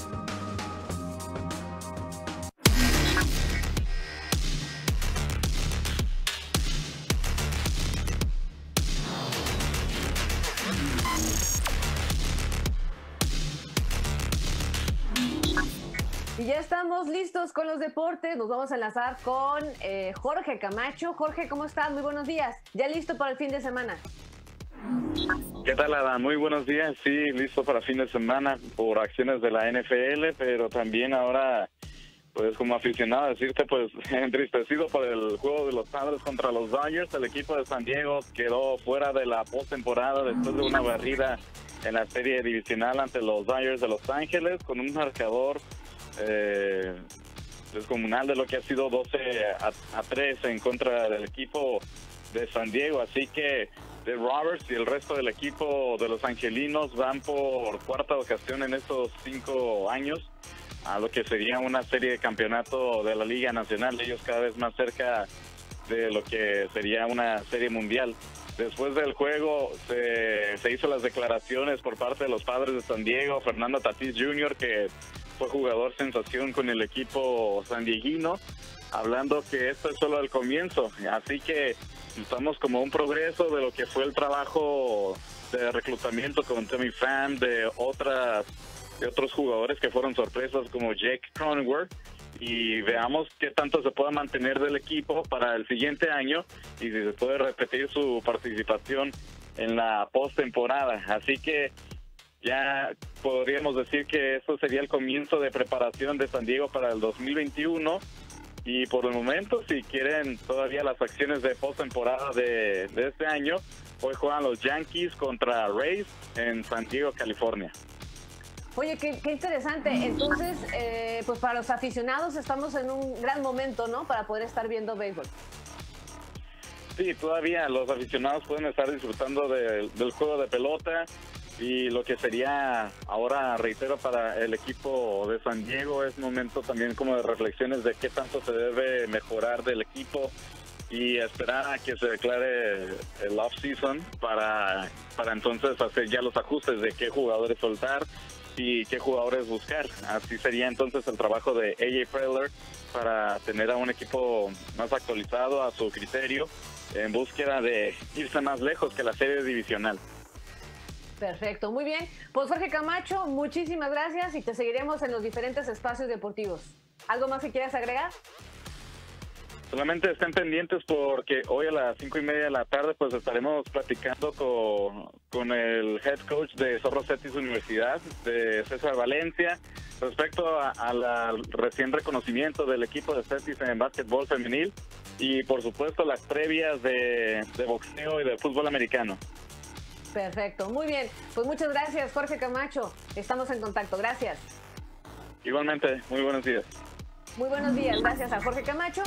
Y ya estamos listos con los deportes. Nos vamos a enlazar con eh, Jorge Camacho. Jorge, ¿cómo estás? Muy buenos días. ¿Ya listo para el fin de semana? ¿Qué tal, Adán? Muy buenos días. Sí, listo para fin de semana por acciones de la N F L, pero también ahora, pues como aficionado a decirte, pues entristecido por el juego de los Padres contra los Dodgers. El equipo de San Diego quedó fuera de la postemporada después de una barrida en la serie divisional ante los Dodgers de Los Ángeles con un marcador eh, descomunal de lo que ha sido doce a tres en contra del equipo de San Diego. Así que de Roberts y el resto del equipo de los angelinos van por cuarta ocasión en estos cinco años a lo que sería una serie de campeonato de la Liga Nacional, ellos cada vez más cerca de lo que sería una serie mundial. Después del juego se, se hizo las declaraciones por parte de los Padres de San Diego, Fernando Tatis junior, que fue jugador sensación con el equipo sandieguino, hablando que esto es solo el comienzo, así que estamos como un progreso de lo que fue el trabajo de reclutamiento con Tommy Pham, de otras de otros jugadores que fueron sorpresas como Jake Cronenworth, y veamos qué tanto se pueda mantener del equipo para el siguiente año y si se puede repetir su participación en la postemporada. Así que ya podríamos decir que esto sería el comienzo de preparación de San Diego para el dos mil veintiuno. Y por el momento, si quieren todavía las acciones de postemporada de, de este año, hoy juegan los Yankees contra Rays en San Diego, California. Oye, qué, qué interesante. Entonces, eh, pues para los aficionados estamos en un gran momento, ¿no? Para poder estar viendo béisbol. Sí, todavía los aficionados pueden estar disfrutando de, del juego de pelota. Y lo que sería ahora, reitero, para el equipo de San Diego es momento también como de reflexiones de qué tanto se debe mejorar del equipo y esperar a que se declare el off-season para, para entonces hacer ya los ajustes de qué jugadores soltar y qué jugadores buscar. Así sería entonces el trabajo de A J Preller para tener a un equipo más actualizado a su criterio en búsqueda de irse más lejos que la serie divisional. Perfecto, muy bien. Pues Jorge Camacho, muchísimas gracias y te seguiremos en los diferentes espacios deportivos. ¿Algo más que quieras agregar? Solamente estén pendientes porque hoy a las cinco y media de la tarde pues estaremos platicando con, con el head coach de Zorro Cetis Universidad, de César Valencia, respecto a, a la recién reconocimiento del equipo de Cetis en básquetbol femenil y por supuesto las previas de, de boxeo y de fútbol americano. Perfecto, muy bien. Pues muchas gracias, Jorge Camacho. Estamos en contacto. Gracias. Igualmente, muy buenos días. Muy buenos días. Gracias a Jorge Camacho.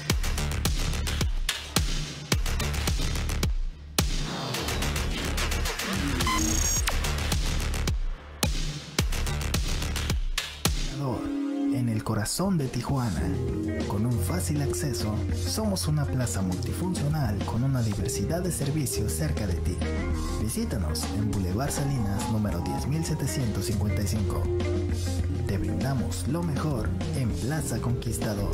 En el corazón de Tijuana, con un fácil acceso, somos una plaza multifuncional con una diversidad de servicios cerca de ti. Visítanos en Boulevard Salinas número diez mil setecientos cincuenta y cinco. Te brindamos lo mejor en Plaza Conquistador.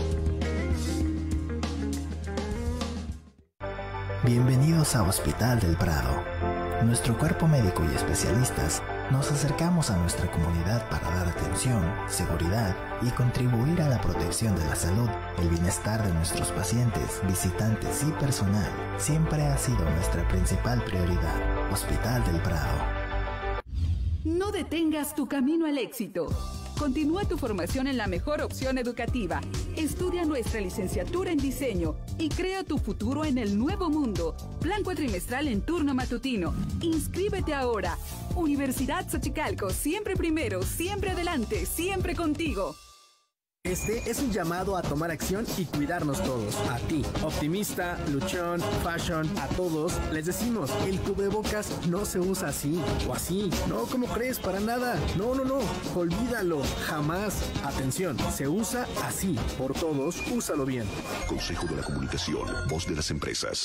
Bienvenidos a Hospital del Prado. Nuestro cuerpo médico y especialistas nos acercamos a nuestra comunidad para dar atención, seguridad y contribuir a la protección de la salud. El bienestar de nuestros pacientes, visitantes y personal siempre ha sido nuestra principal prioridad. Hospital del Prado. No detengas tu camino al éxito. Continúa tu formación en la mejor opción educativa. Estudia nuestra licenciatura en diseño y crea tu futuro en el nuevo mundo. Plan cuatrimestral en turno matutino. Inscríbete ahora. Universidad Xochicalco, siempre primero, siempre adelante, siempre contigo. Este es un llamado a tomar acción y cuidarnos todos. A ti, optimista, luchón, fashion, a todos les decimos, el cubrebocas no se usa así o así. No, ¿cómo crees? Para nada. No, no, no. Olvídalo. Jamás. Atención, se usa así. Por todos, úsalo bien. Consejo de la Comunicación, voz de las empresas.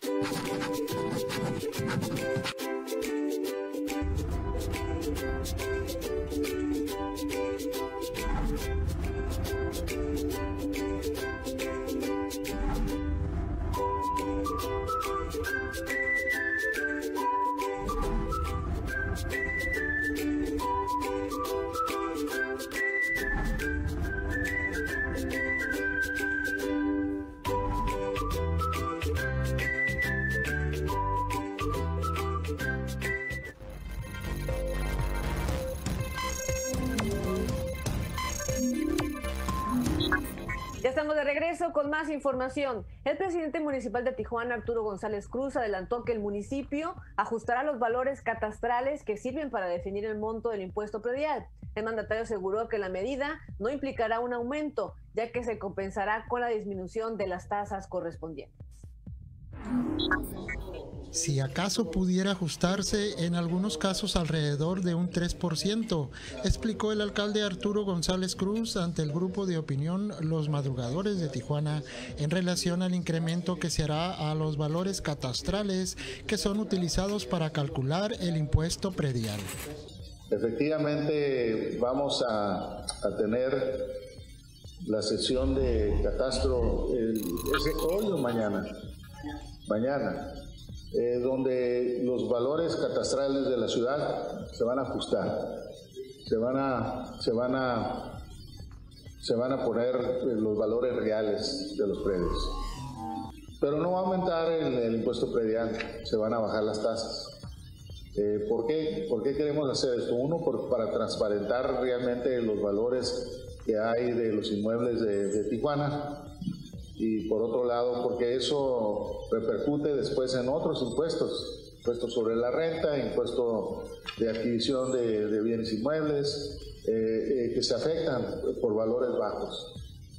Ya estamos de regreso con más información. El presidente municipal de Tijuana, Arturo González Cruz, adelantó que el municipio ajustará los valores catastrales que sirven para definir el monto del impuesto predial. El mandatario aseguró que la medida no implicará un aumento, ya que se compensará con la disminución de las tasas correspondientes. Si acaso pudiera ajustarse en algunos casos alrededor de un tres por ciento, explicó el alcalde Arturo González Cruz ante el grupo de opinión Los Madrugadores de Tijuana en relación al incremento que se hará a los valores catastrales que son utilizados para calcular el impuesto predial. Efectivamente vamos a, a tener la sesión de catastro el, ¿es hoy o mañana? Mañana. Eh, donde los valores catastrales de la ciudad se van a ajustar, se van a, se van a, se van a poner los valores reales de los predios. Pero no va a aumentar el, el impuesto predial, se van a bajar las tasas. Eh, ¿Por qué? ¿Por qué queremos hacer esto? Uno, por, para transparentar realmente los valores que hay de los inmuebles de, de Tijuana. Y por otro lado, porque eso repercute después en otros impuestos, impuestos sobre la renta, impuesto de adquisición de, de bienes inmuebles, eh, eh, que se afectan por valores bajos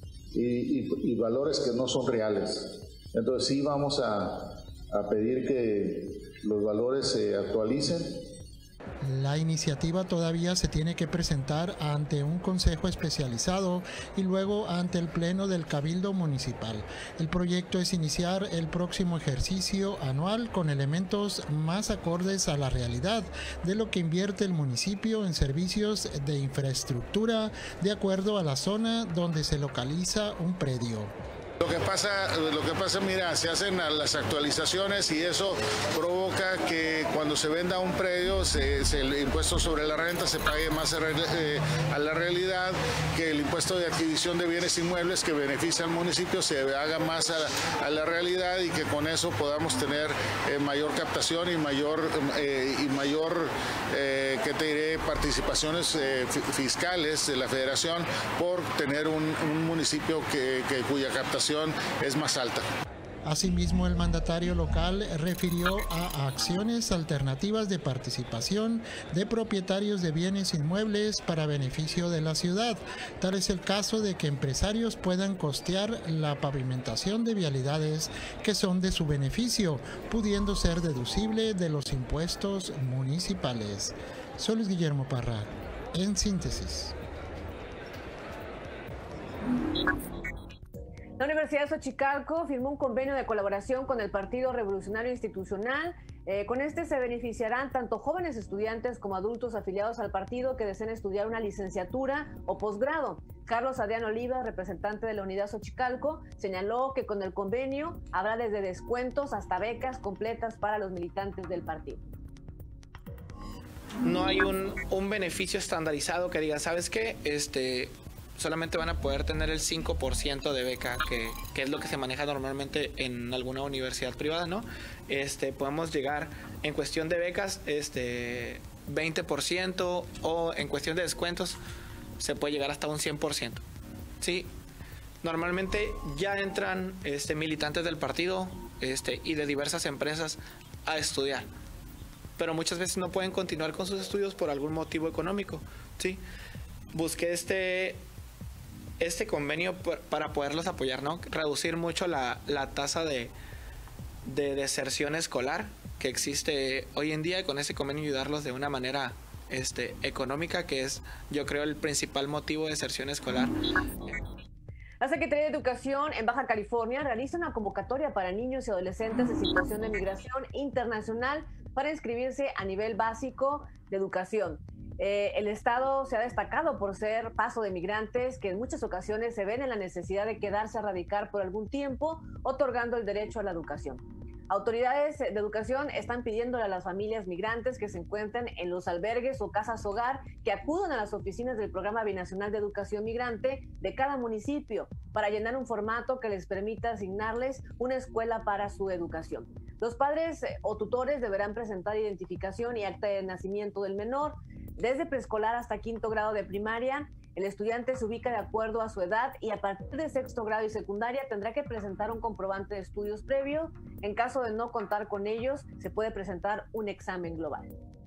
y, y, y valores que no son reales. Entonces sí vamos a, a pedir que los valores se actualicen. La iniciativa todavía se tiene que presentar ante un consejo especializado y luego ante el pleno del Cabildo Municipal. El proyecto es iniciar el próximo ejercicio anual con elementos más acordes a la realidad de lo que invierte el municipio en servicios de infraestructura de acuerdo a la zona donde se localiza un predio. Lo que pasa, lo que pasa, mira, se hacen las actualizaciones y eso provoca que cuando se venda un predio, se, se, el impuesto sobre la renta se pague más eh, a la realidad, que el impuesto de adquisición de bienes inmuebles que beneficia al municipio se haga más a, a la realidad y que con eso podamos tener eh, mayor captación y mayor, eh, y mayor eh, ¿qué te diré? participaciones eh, fiscales de la federación por tener un, un municipio que, que cuya captación es más alta. Asimismo, el mandatario local refirió a acciones alternativas de participación de propietarios de bienes inmuebles para beneficio de la ciudad. Tal es el caso de que empresarios puedan costear la pavimentación de vialidades que son de su beneficio, pudiendo ser deducible de los impuestos municipales. Soy Luis Guillermo Parra, en síntesis. La Universidad de Xochicalco firmó un convenio de colaboración con el Partido Revolucionario Institucional. Eh, con este se beneficiarán tanto jóvenes estudiantes como adultos afiliados al partido que deseen estudiar una licenciatura o posgrado. Carlos Adrián Oliva, representante de la Unidad Xochicalco, señaló que con el convenio habrá desde descuentos hasta becas completas para los militantes del partido. No hay un, un beneficio estandarizado que diga, ¿sabes qué? Este... solamente van a poder tener el cinco por ciento de beca, que, que es lo que se maneja normalmente en alguna universidad privada, ¿no? Este, podemos llegar en cuestión de becas, este, veinte por ciento, o en cuestión de descuentos se puede llegar hasta un cien por ciento. Sí, normalmente ya entran este, militantes del partido este, y de diversas empresas a estudiar, pero muchas veces no pueden continuar con sus estudios por algún motivo económico, ¿sí? Busqué este... este convenio para poderlos apoyar, ¿no? Reducir mucho la, la tasa de, de deserción escolar que existe hoy en día, y con ese convenio ayudarlos de una manera este, económica, que es, yo creo, el principal motivo de deserción escolar. La Secretaría de Educación en Baja California realiza una convocatoria para niños y adolescentes en situación de migración internacional para inscribirse a nivel básico de educación. Eh, el Estado se ha destacado por ser paso de migrantes que en muchas ocasiones se ven en la necesidad de quedarse a radicar por algún tiempo, otorgando el derecho a la educación. Autoridades de educación están pidiéndole a las familias migrantes que se encuentran en los albergues o casas hogar que acudan a las oficinas del Programa Binacional de Educación Migrante de cada municipio para llenar un formato que les permita asignarles una escuela para su educación. Los padres o tutores deberán presentar identificación y acta de nacimiento del menor, desde preescolar hasta quinto grado de primaria, El estudiante se ubica de acuerdo a su edad y a partir de sexto grado y secundaria tendrá que presentar un comprobante de estudios previo. En caso de no contar con ellos, se puede presentar un examen global.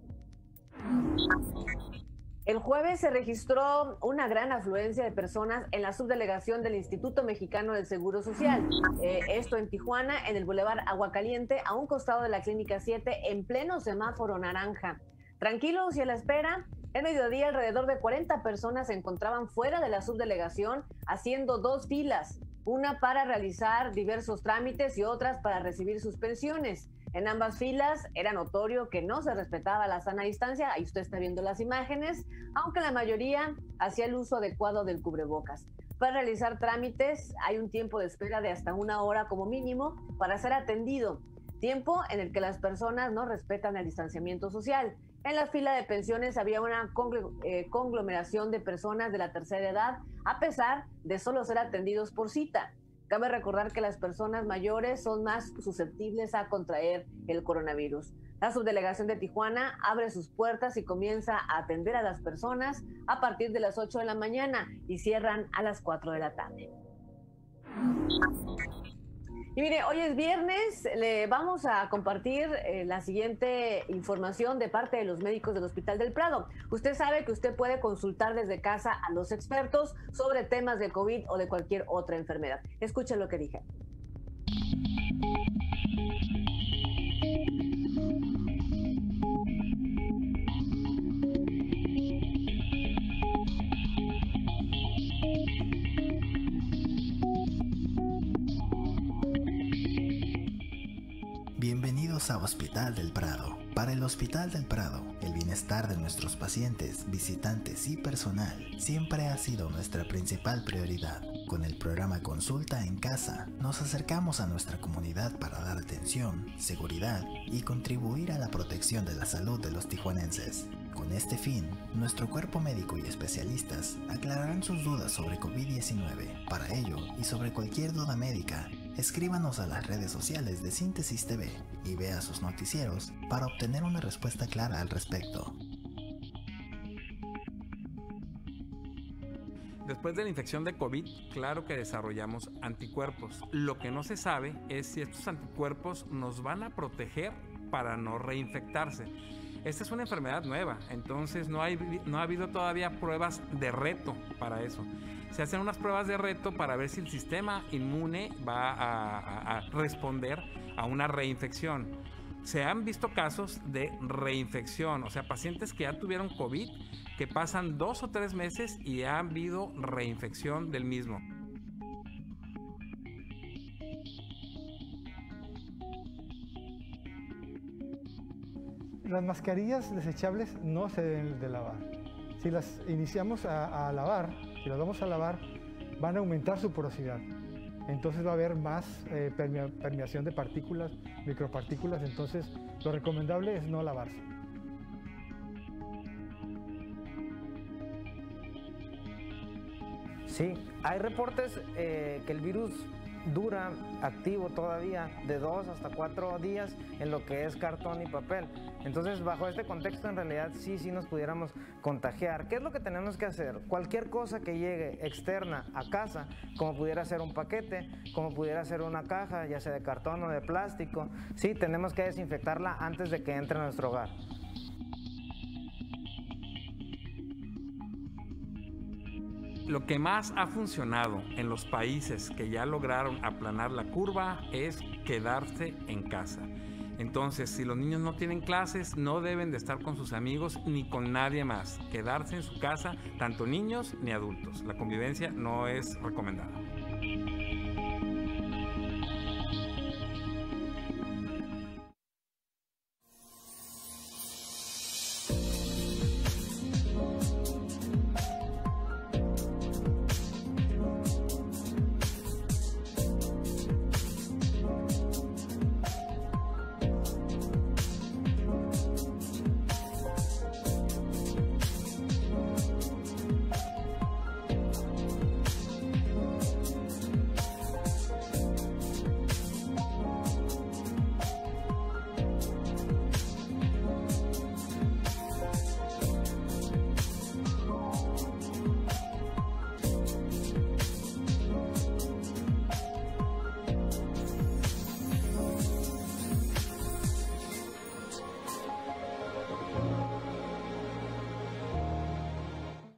El jueves se registró una gran afluencia de personas en la subdelegación del Instituto Mexicano del Seguro Social. Eh, esto en Tijuana, en el Boulevard Aguacaliente, a un costado de la Clínica siete, en pleno semáforo naranja. Tranquilos y a la espera, el mediodía alrededor de cuarenta personas se encontraban fuera de la subdelegación haciendo dos filas, una para realizar diversos trámites y otras para recibir sus pensiones. En ambas filas era notorio que no se respetaba la sana distancia, ahí usted está viendo las imágenes, aunque la mayoría hacía el uso adecuado del cubrebocas. Para realizar trámites hay un tiempo de espera de hasta una hora como mínimo para ser atendido, tiempo en el que las personas no respetan el distanciamiento social. En la fila de pensiones había una conglomeración de personas de la tercera edad, a pesar de solo ser atendidos por cita. Cabe recordar que las personas mayores son más susceptibles a contraer el coronavirus. La subdelegación de Tijuana abre sus puertas y comienza a atender a las personas a partir de las ocho de la mañana y cierran a las cuatro de la tarde. Y mire, hoy es viernes, le vamos a compartir eh, la siguiente información de parte de los médicos del Hospital del Prado. Usted sabe que usted puede consultar desde casa a los expertos sobre temas de COVID o de cualquier otra enfermedad. Escuchen lo que dije. Bienvenidos a Hospital del Prado. Para el Hospital del Prado, el bienestar de nuestros pacientes, visitantes y personal siempre ha sido nuestra principal prioridad. Con el programa Consulta en Casa, nos acercamos a nuestra comunidad para dar atención, seguridad y contribuir a la protección de la salud de los tijuanenses. Con este fin, nuestro cuerpo médico y especialistas aclararán sus dudas sobre COVID diecinueve. Para ello, y sobre cualquier duda médica, escríbanos a las redes sociales de Síntesis T V y vea sus noticieros para obtener una respuesta clara al respecto. Después de la infección de COVID, claro que desarrollamos anticuerpos. Lo que no se sabe es si estos anticuerpos nos van a proteger para no reinfectarse. Esta es una enfermedad nueva, entonces no, hay, no ha habido todavía pruebas de reto para eso. Se hacen unas pruebas de reto para ver si el sistema inmune va a, a, a responder a una reinfección. Se han visto casos de reinfección, o sea, pacientes que ya tuvieron COVID, que pasan dos o tres meses y ha habido reinfección del mismo. Las mascarillas desechables no se deben de lavar. Si las iniciamos a, a lavar, si las vamos a lavar, van a aumentar su porosidad. Entonces va a haber más eh, permea, permeación de partículas, micropartículas, entonces lo recomendable es no lavarse. Sí, hay reportes eh, que el virus dura activo todavía de dos hasta cuatro días en lo que es cartón y papel. Entonces, bajo este contexto, en realidad sí, sí nos pudiéramos contagiar. ¿Qué es lo que tenemos que hacer? Cualquier cosa que llegue externa a casa, como pudiera ser un paquete, como pudiera ser una caja, ya sea de cartón o de plástico, sí, tenemos que desinfectarla antes de que entre a nuestro hogar. Lo que más ha funcionado en los países que ya lograron aplanar la curva es quedarse en casa. Entonces, si los niños no tienen clases, no deben de estar con sus amigos ni con nadie más. Quedarse en su casa, tanto niños ni adultos. La convivencia no es recomendada.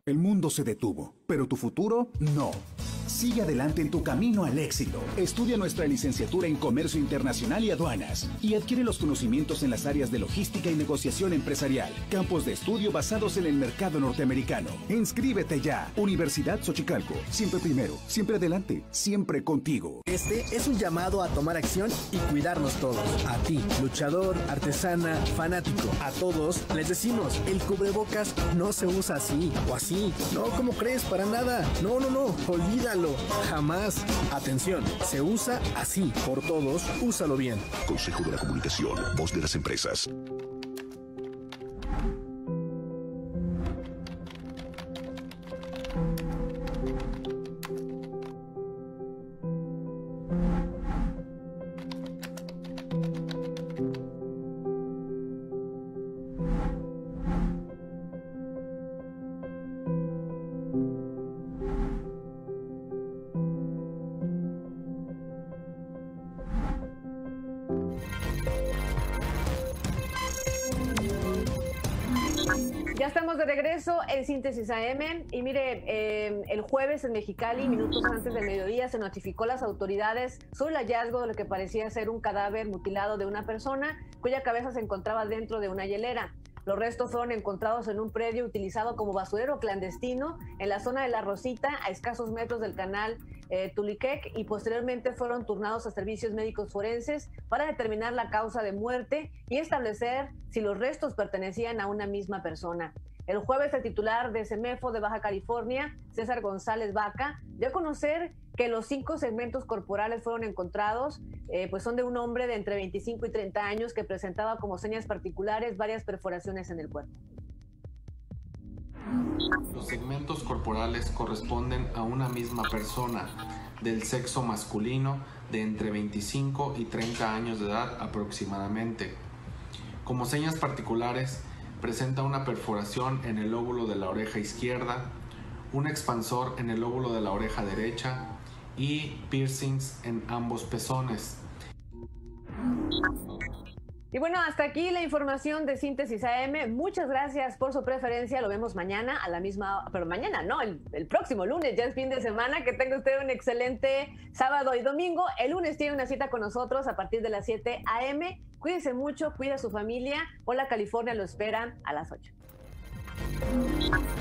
El mundo se detuvo, pero tu futuro no. Sigue adelante en tu camino al éxito. Estudia nuestra licenciatura en Comercio Internacional y Aduanas y adquiere los conocimientos en las áreas de logística y negociación empresarial. Campos de estudio basados en el mercado norteamericano. Inscríbete ya. Universidad Xochicalco. Siempre primero, siempre adelante, siempre contigo. Este es un llamado a tomar acción y cuidarnos todos. A ti, luchador, artesana, fanático, a todos les decimos, el cubrebocas no se usa así o así. No, ¿cómo crees? Para nada. No, no, no. Olvídalo. Jamás. Atención, se usa así. Por todos, úsalo bien. Consejo de la Comunicación, voz de las empresas. Ya estamos de regreso en Síntesis A M y mire, eh, el jueves en Mexicali, minutos antes del mediodía, se notificó a las autoridades sobre el hallazgo de lo que parecía ser un cadáver mutilado de una persona cuya cabeza se encontraba dentro de una hielera. Los restos fueron encontrados en un predio utilizado como basurero clandestino en la zona de La Rosita, a escasos metros del canal eh, Tuliquec, y posteriormente fueron turnados a servicios médicos forenses para determinar la causa de muerte y establecer si los restos pertenecían a una misma persona. El jueves, el titular de CEMEFO de Baja California, César González Vaca, dio a conocer que los cinco segmentos corporales fueron encontrados, eh, pues son de un hombre de entre veinticinco y treinta años que presentaba como señas particulares varias perforaciones en el cuerpo. Los segmentos corporales corresponden a una misma persona del sexo masculino de entre veinticinco y treinta años de edad aproximadamente. Como señas particulares, presenta una perforación en el lóbulo de la oreja izquierda, un expansor en el lóbulo de la oreja derecha y piercings en ambos pezones. Y bueno, hasta aquí la información de Síntesis A M. Muchas gracias por su preferencia. Lo vemos mañana a la misma, pero mañana no, el, el próximo lunes, ya es fin de semana. Que tenga usted un excelente sábado y domingo. El lunes tiene una cita con nosotros a partir de las siete a eme. Cuídese mucho, cuida a su familia. Hola California lo espera a las ocho.